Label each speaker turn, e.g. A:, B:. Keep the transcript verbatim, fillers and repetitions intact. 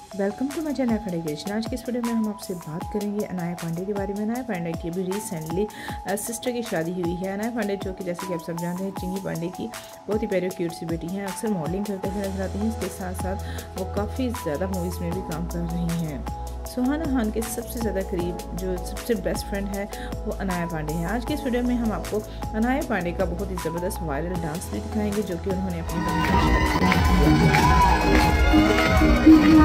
A: Welcome to my channel खड़े कृष्ण। आज की इस वीडियो में हम आपसे बात करेंगे अनाया पांडे के बारे में। अनाया पांडे की अभी रिसेंटली सिस्टर की शादी हुई है। अनाया पांडे जो कि जैसे कि आप सब जानते हैं चिंकी पांडे की बहुत ही प्यारी क्यूट सी बेटी हैं। अक्सर मॉडलिंग करते हुए नजर आती हैं। इसके साथ साथ वो काफ़ी ज़्यादा मूवीज़ में भी काम कर रही हैं। सुहाना खान के सबसे ज़्यादा करीब जो सबसे बेस्ट फ्रेंड है वो अनाया पांडे हैं। आज की इस वीडियो में हम आपको अनाया पांडे का बहुत ही ज़बरदस्त वायरल डांस भी दिखाएंगे जो कि उन्होंने अपनी